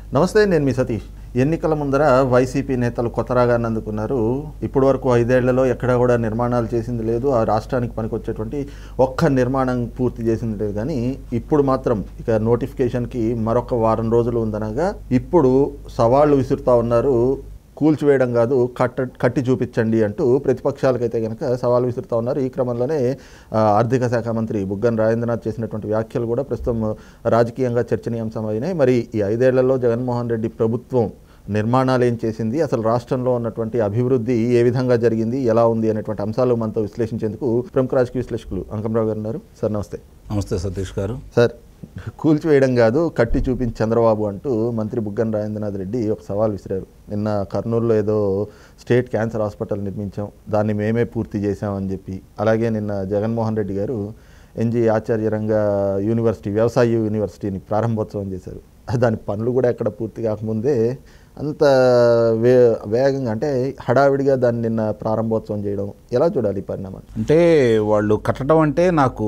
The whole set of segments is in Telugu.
నమస్తే, నేను మీ సతీష్. ఎన్నికల ముందర వైసీపీ నేతలు కొత్త రాగాన్ని అందుకున్నారు. ఇప్పటి వరకు 5 ఏళ్లలో ఎక్కడా కూడా నిర్మాణాలు చేసింది లేదు. ఆ రాష్ట్రానికి పనికొచ్చేటువంటి ఒక్క నిర్మాణం పూర్తి చేసింది లేదు. కానీ ఇప్పుడు మాత్రం ఇక నోటిఫికేషన్కి మరొక వారం రోజులు ఉందనగా ఇప్పుడు సవాళ్లు విసురుతూ ఉన్నారు. కూల్చివేయడం కాదు, కట్టి చూపించండి అంటూ ప్రతిపక్షాలకైతే కనుక సవాల్ విసురుతూ ఉన్నారు. ఈ క్రమంలోనే ఆర్థిక శాఖ మంత్రి బుగ్గన రాజేంద్రనాథ్ చేసినటువంటి వ్యాఖ్యలు కూడా ప్రస్తుతం రాజకీయంగా చర్చనీయాంశమైనాయి. మరి ఈ 5 ఏళ్లలో జగన్మోహన్ రెడ్డి ప్రభుత్వం నిర్మాణాలు ఏం చేసింది, అసలు రాష్ట్రంలో ఉన్నటువంటి అభివృద్ధి ఏ విధంగా జరిగింది, ఎలా ఉంది అనేటువంటి అంశాలు మనతో విశ్లేషించేందుకు ప్రముఖ రాజకీయ విశ్లేషకులు అంకంరావు గారు ఉన్నారు. సార్ నమస్తే. నమస్తే సతీష్ గారు. సార్, కూల్చివేయడం కాదు కట్టి చూపించి చంద్రబాబు అంటూ మంత్రి బుగ్గన రాజేంద్రనాథ్ రెడ్డి ఒక సవాల్ విసిరారు. నిన్న కర్నూలులో ఏదో స్టేట్ క్యాన్సర్ హాస్పిటల్ నిర్మించాం, దాన్ని మేమే పూర్తి చేశామని చెప్పి, అలాగే నిన్న జగన్మోహన్ రెడ్డి గారు ఎన్జీ ఆచార్య రంగ యూనివర్సిటీ, వ్యవసాయ యూనివర్సిటీని ప్రారంభోత్సవం చేశారు. దాని పనులు కూడా ఎక్కడ పూర్తి కాకముందే అంత వేగంగా, అంటే హడావిడిగా దాన్ని నిన్న ప్రారంభోత్సవం చేయడం ఎలా చూడాలి ఈ పరిణామాన్ని? అంటే వాళ్ళు కట్టడం అంటే నాకు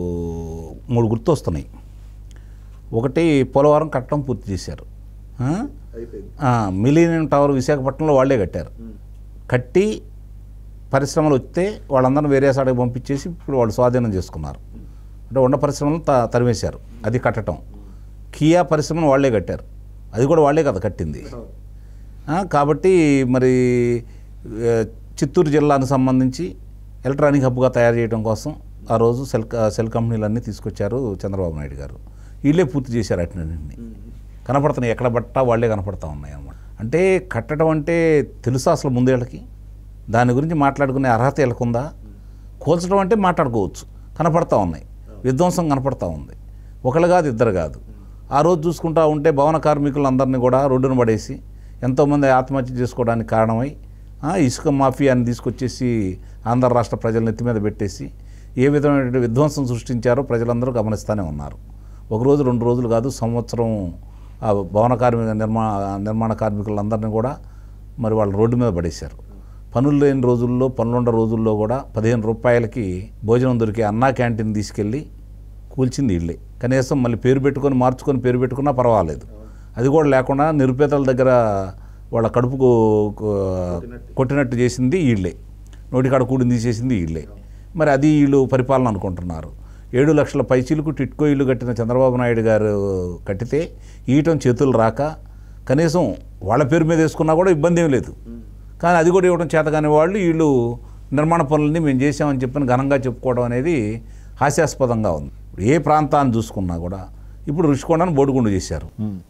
3 గుర్తొస్తున్నాయి. ఒకటి, పోలవరం కట్టడం పూర్తి చేశారు. మిలీనియం టవర్ విశాఖపట్నంలో వాళ్ళే కట్టారు. కట్టి పరిశ్రమలు వస్తే వాళ్ళందరినీ వేరే సాడికి పంపించేసి ఇప్పుడు వాళ్ళు స్వాధీనం చేసుకున్నారు. అంటే ఉన్న పరిశ్రమలను తరిమేశారు. అది కట్టడం. కియా పరిశ్రమను వాళ్ళే కట్టారు. అది కూడా వాళ్ళే కదా కట్టింది. కాబట్టి మరి చిత్తూరు జిల్లాకు సంబంధించి ఎలక్ట్రానిక్ హబ్గా తయారు చేయడం కోసం ఆ రోజు సెల్ కంపెనీలన్నీ తీసుకొచ్చారు చంద్రబాబు నాయుడు గారు. వీళ్ళే పూర్తి చేశారు. అట్లన్నింటినీ కనపడుతున్నాయి, ఎక్కడ బట్ట వాళ్ళే కనపడతా ఉన్నాయి అన్నమాట. అంటే కట్టడం అంటే తెలుసా అసలు ముందేళ్ళకి? దాని గురించి మాట్లాడుకునే అర్హత వీళ్ళకుందా? కూల్చడం అంటే మాట్లాడుకోవచ్చు, కనపడతా ఉన్నాయి, విధ్వంసం కనపడతా ఉంది. ఒకళ్ళు కాదు, ఇద్దరు కాదు. ఆ రోజు చూసుకుంటా ఉంటే భవన కార్మికులందరినీ కూడా రోడ్డును పడేసి ఎంతోమంది ఆత్మహత్య చేసుకోవడానికి కారణమై ఇసుక మాఫియాని తీసుకొచ్చేసి ఆంధ్ర రాష్ట్ర ప్రజల నెత్తి మీద పెట్టేసి ఏ విధమైన విధ్వంసం సృష్టించారో ప్రజలందరూ గమనిస్తూనే ఉన్నారు. 1 రోజు 2 రోజులు కాదు, సంవత్సరం ఆ భవన నిర్మాణ కార్మికులందరినీ కూడా మరి వాళ్ళు రోడ్డు మీద పడేశారు. పనులు లేని రోజుల్లో, పనులున్న రోజుల్లో కూడా 15 రూపాయలకి భోజనం దొరికే అన్నా క్యాంటీన్ తీసుకెళ్ళి కూల్చింది వీళ్ళే. కనీసం మళ్ళీ పేరు పెట్టుకున్నా పర్వాలేదు. అది కూడా లేకుండా నిరుపేదల దగ్గర వాళ్ళ కడుపుకు కొట్టినట్టు చేసింది వీళ్ళే. నోటికాడ కూడిని తీసేసింది వీళ్ళే. మరి అది వీళ్ళు పరిపాలన అనుకుంటున్నారు. 7 లక్షల పైచీలకు టిట్కో ఇల్లు కట్టిన చంద్రబాబు నాయుడు గారు కట్టితే ఈయటం చేతులు రాక కనీసం వాళ్ళ పేరు మీద వేసుకున్నా కూడా ఇబ్బంది ఏం లేదు. కానీ అది కూడా ఇవ్వడం చేతగానే వాళ్ళు వీళ్ళు నిర్మాణ పనులని మేము చేసామని చెప్పని ఘనంగా చెప్పుకోవడం అనేది హాస్యాస్పదంగా ఉంది. ఏ ప్రాంతాన్ని చూసుకున్నా కూడా ఇప్పుడు రుషికొండను బోడిగుండు చేశారు.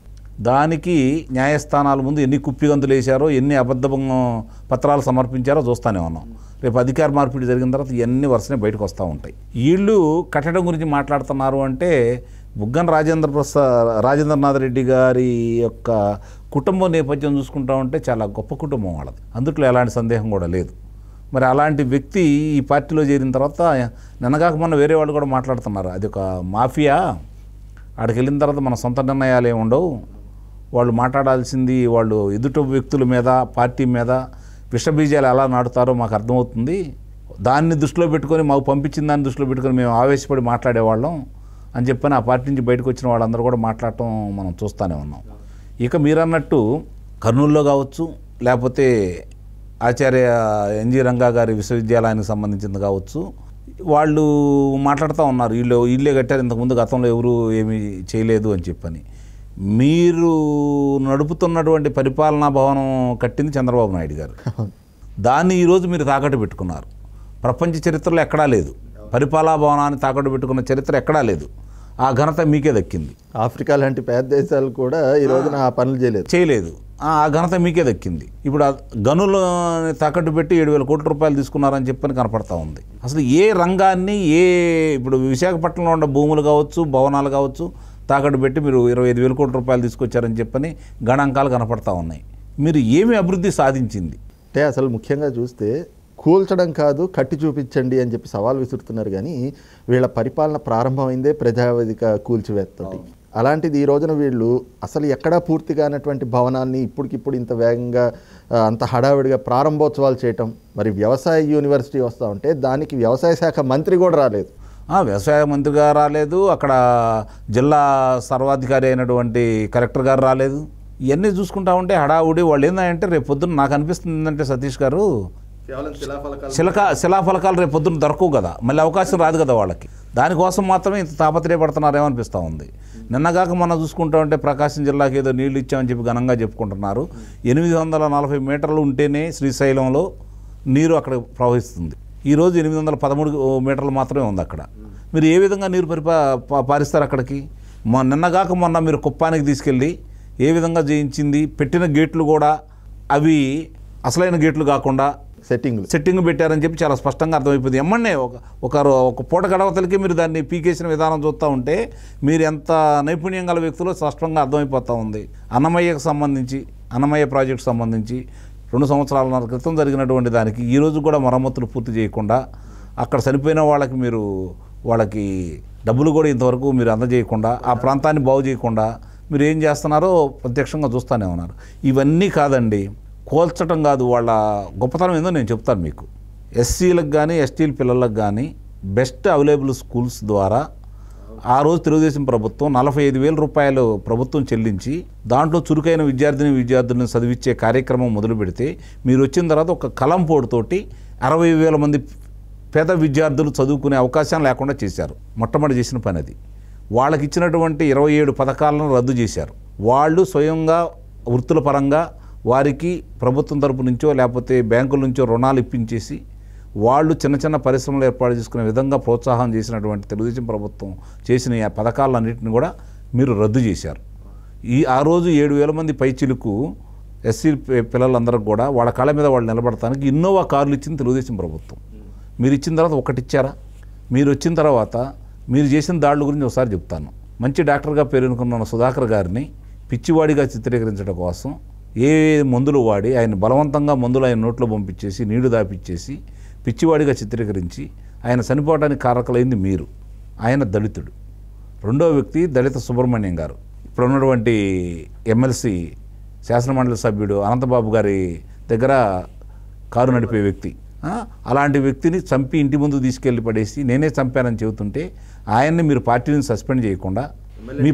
దానికి న్యాయస్థానాల ముందు ఎన్ని కుప్పిగంతులు వేశారో, ఎన్ని అబద్ధ పత్రాలు సమర్పించారో చూస్తూనే ఉన్నాం. రేపు అధికార మార్పిడి జరిగిన తర్వాత ఇవన్నీ వరుసనే బయటకు వస్తూ ఉంటాయి. వీళ్ళు కట్టడం గురించి మాట్లాడుతున్నారు అంటే బుగ్గన రాజేంద్రనాథ్ రెడ్డి గారి యొక్క కుటుంబ నేపథ్యం చూసుకుంటా ఉంటే చాలా గొప్ప కుటుంబం వాళ్ళది, అందుట్లో ఎలాంటి సందేహం కూడా లేదు. మరి అలాంటి వ్యక్తి ఈ పార్టీలో చేరిన తర్వాత నిన్నగాక మొన్న వేరే వాళ్ళు కూడా మాట్లాడుతున్నారు, అది ఒక మాఫియా, ఆడికి వెళ్ళిన తర్వాత మన సొంత నిర్ణయాలు ఏమి ఉండవు, వాళ్ళు మాట్లాడాల్సింది వాళ్ళు ఎదుటి వ్యక్తుల మీద, పార్టీ మీద విషబీజాలు ఎలా నాటుతారో మాకు అర్థమవుతుంది, దాన్ని దృష్టిలో పెట్టుకొని, మాకు పంపించిన దాన్ని దృష్టిలో పెట్టుకొని మేము ఆవేశపడి మాట్లాడేవాళ్ళం అని చెప్పని ఆ పార్టీ నుంచి బయటకు వచ్చిన వాళ్ళందరూ కూడా మాట్లాడటం మనం చూస్తూనే ఉన్నాం. ఇక మీరన్నట్టు కర్నూలులో కావచ్చు, లేకపోతే ఆచార్య ఎన్జీ రంగా గారి విశ్వవిద్యాలయానికి సంబంధించింది కావచ్చు, వాళ్ళు మాట్లాడుతూ ఉన్నారు వీళ్ళే కట్టారు, ఇంతకుముందు గతంలో ఎవరు ఏమీ చేయలేదు అని చెప్పని. మీరు నడుపుతున్నటువంటి పరిపాలనా భవనం కట్టింది చంద్రబాబు నాయుడు గారు. దాన్ని ఈరోజు మీరు తాకట్టు పెట్టుకున్నారు. ప్రపంచ చరిత్రలో ఎక్కడా లేదు, పరిపాలనా భవనాన్ని తాకట్టు పెట్టుకున్న చరిత్ర ఎక్కడా లేదు. ఆ ఘనత మీకే దక్కింది. ఆఫ్రికా లాంటి పేద దేశాలు కూడా ఈ రోజున ఆ పనులు చేయలేదు. ఆ ఘనత మీకే దక్కింది. ఇప్పుడు గనులు తాకట్టు పెట్టి 7,000 కోట్ల రూపాయలు తీసుకున్నారని చెప్పని కనపడతా ఉంది. అసలు ఏ రంగాన్ని, ఇప్పుడు విశాఖపట్నంలో ఉన్న భూములు కావచ్చు, భవనాలు కావచ్చు తాకట్టు పెట్టి మీరు 25,000 కోట్ల రూపాయలు తీసుకొచ్చారని చెప్పని గణాంకాలు కనపడతా ఉన్నాయి. మీరు ఏమి అభివృద్ధి సాధించింది అంటే అసలు ముఖ్యంగా చూస్తే కూల్చడం కాదు కట్టి చూపించండి అని చెప్పి సవాల్ విసురుతున్నారు. కానీ వీళ్ళ పరిపాలన ప్రారంభమైందే ప్రజావేదిక కూల్చివేత్తోటి. అలాంటిది ఈ రోజున వీళ్ళు అసలు ఎక్కడా పూర్తి కానటువంటి భవనాన్ని ఇప్పటికిప్పుడు ఇంత వేగంగా అంత హడావిడిగా ప్రారంభోత్సవాలు చేయటం. మరి వ్యవసాయ యూనివర్సిటీ వస్తూ ఉంటే దానికి వ్యవసాయ శాఖ మంత్రి కూడా రాలేదు. వ్యవసాయ మంత్రిగా రాలేదు, అక్కడ జిల్లా సర్వాధికారి అయినటువంటి కలెక్టర్ గారు రాలేదు, ఇవన్నీ చూసుకుంటా ఉంటే హడావుడి వాళ్ళు ఏంటంటే రేపు పొద్దున్న నాకు అనిపిస్తుంది ఏంటంటే సతీష్ గారు శిలాఫలకాలు రేపు పొద్దున్న దొరకవు కదా, మళ్ళీ అవకాశం రాదు కదా వాళ్ళకి. దానికోసం మాత్రమే ఇంత తాపత్రయపడుతున్నారేమో అనిపిస్తూ ఉంది. నిన్నగాక మనం చూసుకుంటా ఉంటే ప్రకాశం జిల్లాకి ఏదో నీళ్లు ఇచ్చామని చెప్పి ఘనంగా చెప్పుకుంటున్నారు. 840 మీటర్లు ఉంటేనే శ్రీశైలంలో నీరు అక్కడ ప్రవహిస్తుంది. ఈరోజు 813 మీటర్లు మాత్రమే ఉంది అక్కడ. మీరు ఏ విధంగా నీరు పారిస్తారు అక్కడికి? నిన్నగాక మొన్న మీరు కుప్పానికి తీసుకెళ్ళి ఏ విధంగా చేయించింది, పెట్టిన గేట్లు కూడా అవి అసలైన గేట్లు కాకుండా సెట్టింగ్ పెట్టారని చెప్పి చాలా స్పష్టంగా అర్థమైపోయింది. ఎమ్మన్నే ఒక పూట గడవతలకి మీరు దాన్ని పీకేసిన విధానం చూస్తూ ఉంటే మీరు ఎంత నైపుణ్యం గల వ్యక్తులు స్పష్టంగా అర్థమైపోతూ ఉంది. అన్నమయ్యకు సంబంధించి, అన్నమయ్య ప్రాజెక్టు సంబంధించి 2 సంవత్సరాల క్రితం జరిగినటువంటి దానికి ఈరోజు కూడా మరమ్మతులు పూర్తి చేయకుండా, అక్కడ చనిపోయిన వాళ్ళకి డబ్బులు కూడా ఇంతవరకు మీరు అందజేయకుండా, ఆ ప్రాంతాన్ని బాగు చేయకుండా మీరు ఏం చేస్తున్నారో ప్రత్యక్షంగా చూస్తూనే ఉన్నారు. ఇవన్నీ కాదండి, కోల్చటం కాదు, వాళ్ళ గొప్పతనం ఏందో నేను చెప్తాను మీకు. ఎస్సీలకు కానీ ఎస్టీల పిల్లలకు కానీ బెస్ట్ అవైలబుల్ స్కూల్స్ ద్వారా ఆ రోజు తెలుగుదేశం ప్రభుత్వం 45,000 రూపాయలు ప్రభుత్వం చెల్లించి దాంట్లో చురుకైన విద్యార్థులను చదివించే కార్యక్రమం మొదలు పెడితే, మీరు వచ్చిన తర్వాత ఒక కలంపోటుతోటి 60,000 మంది పేద విద్యార్థులు చదువుకునే అవకాశం లేకుండా చేశారు. మొట్టమొదటి చేసిన పని అది. వాళ్ళకి ఇచ్చినటువంటి 27 పథకాలను రద్దు చేశారు. వాళ్ళు స్వయంగా వృత్తుల పరంగా వారికి ప్రభుత్వం తరపు నుంచో లేకపోతే బ్యాంకుల నుంచో రుణాలు ఇప్పించేసి వాళ్ళు చిన్న చిన్న పరిశ్రమలు ఏర్పాటు చేసుకునే విధంగా ప్రోత్సాహం చేసినటువంటి తెలుగుదేశం ప్రభుత్వం చేసిన ఆ పథకాలన్నింటిని కూడా మీరు రద్దు చేశారు. ఆ రోజు 7,000 మంది పైచిలుకు ఎస్సీ పిల్లలందరికీ కూడా వాళ్ళ కాళ్ళ మీద వాళ్ళు నిలబడటానికి ఇన్నోవా కార్లు ఇచ్చింది తెలుగుదేశం ప్రభుత్వం. మీరు ఇచ్చిన తర్వాత ఒకటి ఇచ్చారా? మీరు వచ్చిన తర్వాత మీరు చేసిన దాడుల గురించి ఒకసారి చెప్తాను. మంచి డాక్టర్గా పేరునుకున్న సుధాకర్ గారిని పిచ్చివాడిగా చిత్రీకరించడం కోసం ఏ మందులు వాడి ఆయన బలవంతంగా మందులు ఆయన నోట్లో పంపించేసి నీళ్లు దాపిచ్చేసి పిచ్చివాడిగా చిత్రీకరించి ఆయన చనిపోవడానికి కారకులైంది మీరు. ఆయన దళితుడు. రెండో వ్యక్తి దళిత సుబ్రహ్మణ్యం గారు, ఇప్పుడు ఉన్నటువంటి ఎమ్మెల్సీ శాసనమండలి సభ్యుడు అనంతబాబు గారి దగ్గర కారు నడిపే వ్యక్తి. అలాంటి వ్యక్తిని చంపి ఇంటి ముందు తీసుకెళ్ళి పడేసి నేనే చంపానని చెబుతుంటే ఆయన్ని మీరు పార్టీని సస్పెండ్ చేయకుండా మీ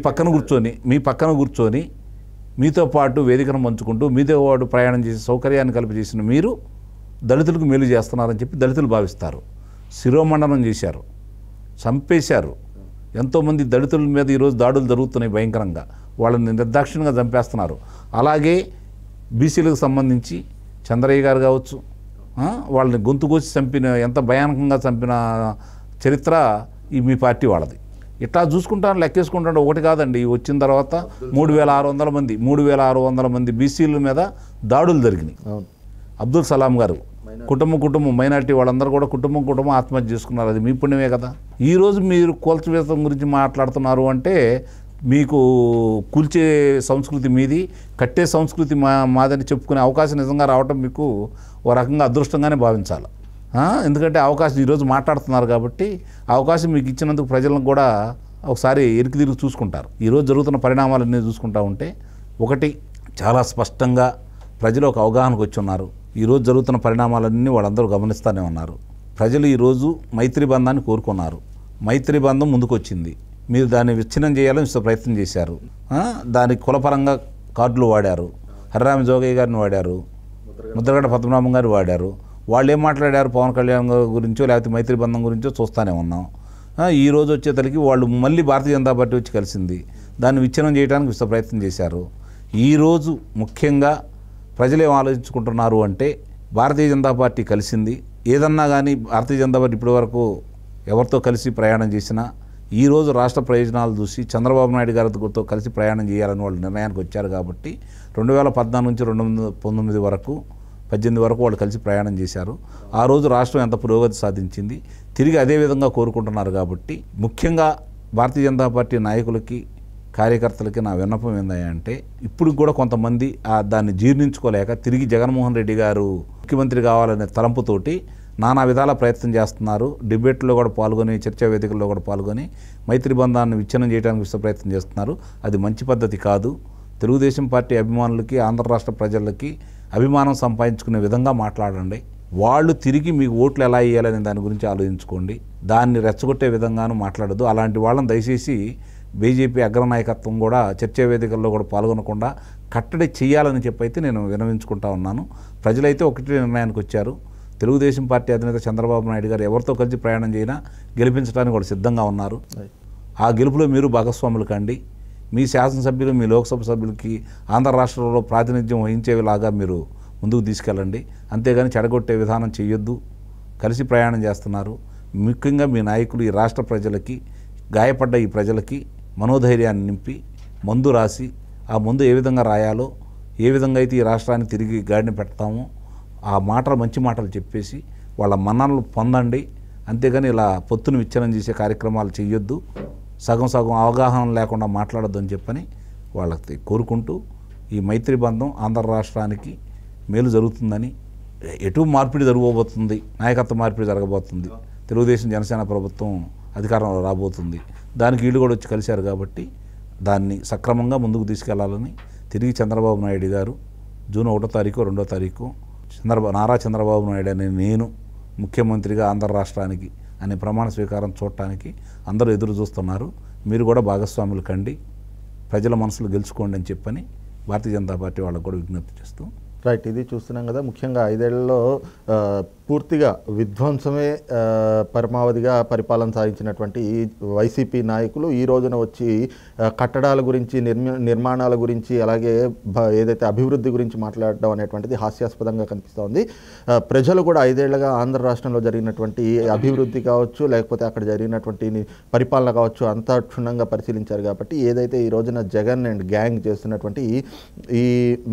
పక్కన కూర్చొని మీతో పాటు వేదికను పంచుకుంటూ మీతో పాటు ప్రయాణం చేసి సౌకర్యాన్ని కల్పించేసిన మీరు దళితులకు మేలు చేస్తున్నారని చెప్పి దళితులు భావిస్తారు. శిరోమండనం చేశారు, చంపేశారు. ఎంతోమంది దళితుల మీద ఈరోజు దాడులు జరుగుతున్నాయి భయంకరంగా. వాళ్ళని నిర్దాక్షిణ్యంగా చంపేస్తున్నారు. అలాగే బీసీలకు సంబంధించి చంద్రయ్య గారు కావచ్చు, వాళ్ళని గొంతు కోసి చంపిన, ఎంత భయానకంగా చంపిన చరిత్ర ఈ మీ పార్టీ వాళ్ళది. ఇట్లా చూసుకుంటాను, లెక్కేసుకుంటాను. ఒకటి కాదండి, వచ్చిన తర్వాత 3,600 మంది బీసీల మీద దాడులు జరిగినాయి. అబ్దుల్ సలాం గారు కుటుంబం మైనారిటీ వాళ్ళందరూ కూడా కుటుంబం ఆత్మహత్య చేసుకున్నారు. అది మీ పుణ్యమే కదా. ఈరోజు మీరు కూల్చివేతం గురించి మాట్లాడుతున్నారు అంటే మీకు కూల్చే సంస్కృతి మీది, కట్టే సంస్కృతి మాదని చెప్పుకునే అవకాశం నిజంగా రావటం మీకు ఓ రకంగా అదృష్టంగానే భావించాలి. ఎందుకంటే అవకాశం ఈరోజు మాట్లాడుతున్నారు కాబట్టి అవకాశం మీకు ఇచ్చినందుకు ప్రజలను కూడా ఒకసారి ఎరికి తిరిగి చూసుకుంటారు. ఈరోజు జరుగుతున్న పరిణామాలన్నీ చూసుకుంటూ ఉంటే ఒకటి చాలా స్పష్టంగా ప్రజలు ఒక అవగాహనకు వచ్చి ఉన్నారు. ఈరోజు జరుగుతున్న పరిణామాలన్నీ వాళ్ళందరూ గమనిస్తూనే ఉన్నారు. ప్రజలు ఈరోజు మైత్రి బంధాన్ని కోరుకున్నారు. మైత్రి బంధం ముందుకు వచ్చింది. మీరు దాన్ని విచ్ఛిన్నం చేయాలని ప్రయత్నం చేశారు. దానికి కులపరంగా కార్డులు వాడారు. హరిరామ జోగయ్య గారిని వాడారు, ముద్రగడ పద్మనాభం గారిని వాడారు. వాళ్ళు ఏం మాట్లాడారు పవన్ కళ్యాణ్ గురించో లేకపోతే మైత్రి బంధం గురించో చూస్తూనే ఉన్నాం. ఈరోజు వచ్చేతలకి వాళ్ళు మళ్ళీ భారతీయ జనతా పార్టీ వచ్చి కలిసింది. దాన్ని విచ్ఛిన్నం చేయడానికి ప్రయత్నం చేశారు. ఈరోజు ముఖ్యంగా ప్రజలు ఏం ఆలోచించుకుంటున్నారు అంటే భారతీయ జనతా పార్టీ కలిసింది. ఏదన్నా కానీ భారతీయ జనతా పార్టీ ఇప్పటివరకు ఎవరితో కలిసి ప్రయాణం చేసినా ఈరోజు రాష్ట్ర ప్రయోజనాలు చూసి చంద్రబాబు నాయుడు గారితో కలిసి ప్రయాణం చేయాలని వాళ్ళు నిర్ణయానికి వచ్చారు. కాబట్టి 2014 నుంచి 2019 వరకు 18 వరకు వాళ్ళు కలిసి ప్రయాణం చేశారు. ఆ రోజు రాష్ట్రం ఎంత పురోగతి సాధించింది తిరిగి అదే విధంగా కోరుకుంటున్నారు. కాబట్టి ముఖ్యంగా భారతీయ జనతా పార్టీ నాయకులకి కార్యకర్తలకి నా విన్నపం ఏంటంటే ఇప్పుడు కూడా కొంతమంది దాన్ని జీర్ణించుకోలేక తిరిగి జగన్మోహన్ రెడ్డి గారు ముఖ్యమంత్రి కావాలనే తలంపుతోటి నానా విధాల ప్రయత్నం చేస్తున్నారు. డిబేట్లో కూడా పాల్గొని, చర్చా వేదికల్లో కూడా పాల్గొని మైత్రి బంధాన్ని విచ్ఛిన్నం చేయడానికి ప్రయత్నం చేస్తున్నారు. అది మంచి పద్ధతి కాదు. తెలుగుదేశం పార్టీ అభిమానులకి, ఆంధ్ర రాష్ట్ర ప్రజలకి అభిమానం సంపాదించుకునే విధంగా మాట్లాడండి. వాళ్ళు తిరిగి మీకు ఓట్లు ఎలా వేయాలనే దాని గురించి ఆలోచించుకోండి. దాన్ని రెచ్చగొట్టే విధంగానూ మాట్లాడద్దు. అలాంటి వాళ్ళని దయచేసి బీజేపీ అగ్రనాయకత్వం కూడా చర్చా వేదికల్లో కూడా పాల్గొనకుండా కట్టడి చేయాలని చెప్పైతే నేను విన్నవించుకుంటా ఉన్నాను. ప్రజలైతే ఒకటి నిర్ణయానికి వచ్చారు. తెలుగుదేశం పార్టీ అధినేత చంద్రబాబు నాయుడు గారు ఎవరితో కలిసి ప్రయాణం చేసినా గెలిపించడానికి వాళ్ళు సిద్ధంగా ఉన్నారు. ఆ గెలుపులో మీరు భాగస్వాములు కండి. మీ శాసనసభ్యులు, మీ లోక్సభ సభ్యులకి ఆంధ్ర రాష్ట్రంలో ప్రాతినిధ్యం వహించేలాగా మీరు ముందుకు తీసుకెళ్ళండి. అంతేగాని చెడగొట్టే విధానం చేయొద్దు. కలిసి ప్రయాణం చేస్తున్నారు. ముఖ్యంగా మీ నాయకులు ఈ రాష్ట్ర ప్రజలకి, గాయపడ్డ ఈ ప్రజలకి మనోధైర్యాన్ని నింపి మందు రాసి, ఆ మందు ఏ విధంగా రాయాలో, ఏ విధంగా అయితే ఈ రాష్ట్రాన్ని తిరిగి గాడిని పెడతామో ఆ మాటలు, మంచి మాటలు చెప్పేసి వాళ్ళ మన్ననలు పొందండి. అంతేగాని ఇలా పొత్తును విచ్ఛిన్నం చేసే కార్యక్రమాలు చేయొద్దు. సగం సగం అవగాహన లేకుండా మాట్లాడొద్దు అని చెప్పని వాళ్ళకి కోరుకుంటూ, ఈ మైత్రి బంధం ఆంధ్ర రాష్ట్రానికి మేలు జరుగుతుందని, ఎటు మార్పిడి జరగబోతుంది, నాయకత్వ మార్పిడి జరగబోతుంది, తెలుగుదేశం జనసేన ప్రభుత్వం అధికారంలో రాబోతుంది, దానికి వీళ్ళు కూడా వచ్చి కలిశారు కాబట్టి దాన్ని సక్రమంగా ముందుకు తీసుకెళ్లాలని తిరిగి చంద్రబాబు నాయుడు గారు జూన్ 1వ తారీఖు 2వ తారీఖు నారా చంద్రబాబు నాయుడు అనే నేను ముఖ్యమంత్రిగా ఆంధ్ర రాష్ట్రానికి అనే ప్రమాణ స్వీకారం చూడటానికి అందరూ ఎదురు చూస్తున్నారు. మీరు కూడా భాగస్వాములు కండి, ప్రజల మనసులు గెలుచుకోండి అని చెప్పని భారతీయ జనతా పార్టీ వాళ్ళకు కూడా విజ్ఞప్తి చేస్తూ. రైట్, ఇది చూస్తున్నాం కదా. ముఖ్యంగా 5 ఏళ్లలో పూర్తిగా విధ్వంసమే పరమావధిగా పరిపాలన సాగించినటువంటి వైసీపీ నాయకులు ఈ రోజున వచ్చి కట్టడాల గురించి, నిర్మాణాల గురించి, అలాగే ఏదైతే అభివృద్ధి గురించి మాట్లాడడం అనేటువంటిది హాస్యాస్పదంగా కనిపిస్తోంది. ప్రజలు కూడా 5 ఏళ్లుగా ఆంధ్ర రాష్ట్రంలో జరిగినటువంటి అభివృద్ధి కావచ్చు, లేకపోతే అక్కడ జరిగినటువంటి పరిపాలన కావచ్చు, అంతా క్షుణ్ణంగా పరిశీలించారు. కాబట్టి ఏదైతే ఈ రోజున జగన్ అండ్ గ్యాంగ్ చేస్తున్నటువంటి ఈ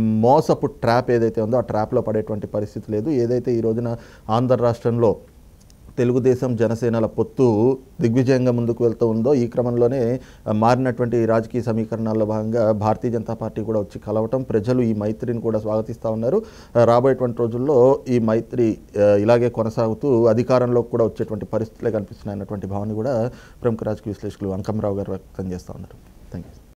మోసపు ట్రాప్ ఏదైతే ఉందో ఆ ట్రాప్లో పడేటువంటి పరిస్థితి లేదు. ఏదైతే ఈ రోజున ఆంధ్ర రాష్ట్రంలో తెలుగుదేశం జనసేనల పొత్తు దిగ్విజయంగా ముందుకు వెళ్తూ ఉందో, ఈ క్రమంలోనే మారినటువంటి రాజకీయ సమీకరణాల్లో భాగంగా భారతీయ జనతా పార్టీ కూడా వచ్చి కలవటం, ప్రజలు ఈ మైత్రిని కూడా స్వాగతిస్తూ ఉన్నారు. రాబోయేటువంటి రోజుల్లో ఈ మైత్రి ఇలాగే కొనసాగుతూ అధికారంలోకి కూడా వచ్చేటువంటి పరిస్థితులే కనిపిస్తున్నాయన్నటువంటి భావన కూడా ప్రముఖ రాజకీయ విశ్లేషకులు అంకమరావు గారు వ్యక్తం చేస్తూ ఉన్నారు. Thank you.